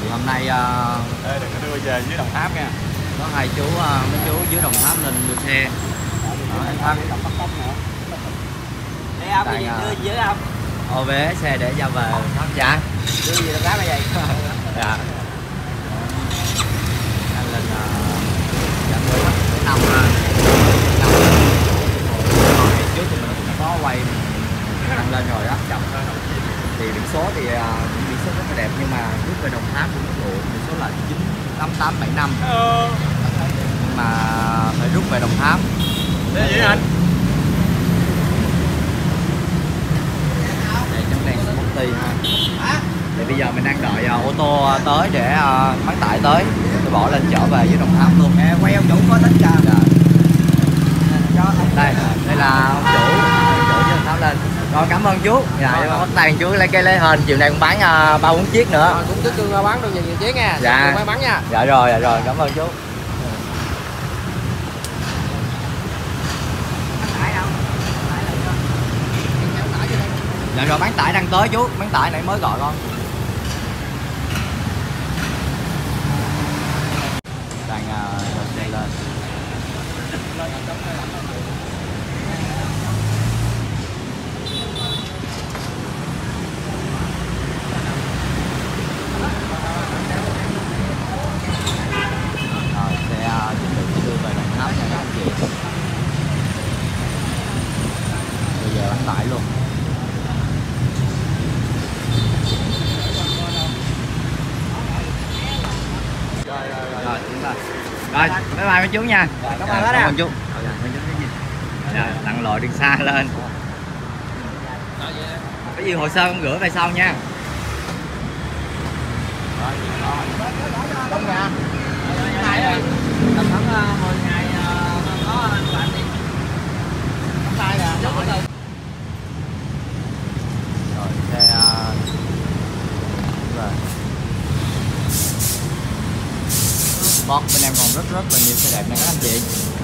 hôm nay đừng có đưa về dưới Đồng Tháp nha. có hai chú mấy chú dưới Đồng Tháp lên đưa xe. Em Thắng Để ông gì đưa gì dưới không? ô vé xe để ra về Tháp trả. Đưa gì Đồng Tháp hay vậy? Dạ. Anh lên dạ mới năm trước thì mình cũng có quay đăng lên rồi đó. Thì biển số thì biển số rất là đẹp nhưng mà rút về Đồng Tháp cũng có độ biển số là 98875. Nhưng mà phải rút về Đồng Tháp. Để vậy anh. Đây chấm đèn công ty ha. Thì bây giờ mình đang đợi ô tô tới để bán tải tới tôi bỏ lên trở về với Đồng Tháp luôn. Quay ông chủ có thích kìa. Đây là ông chủ với Đồng Tháp lên. Rồi cảm ơn chú. Dạ bắt tay chú lấy cái lấy hên chiều nay cũng bán 3-4 chiếc nữa. Rồi, cũng cứ bán được nhiều chiếc nha. Dạ. May mắn nha. Dạ rồi cảm ơn chú. Dạ rồi bán tải đang tới chú, bán tải nãy mới gọi con. Đang xe lên. Rồi xe chuẩn bị đưa về Đồng Tháp nha các anh chị. Bây giờ bán tải luôn. Rồi đúng rồi. Rồi bye bye mấy chú nha. Cảm ơn chú. Tặng loại đường xa lên. Cái gì hồ sơ con gửi về sau nha. Đúng nha. Tầm khoảng 10 ngày có bạn đi. Không sai nè. Rồi xe rồi. Box bên em còn rất là nhiều xe đẹp nè các anh chị.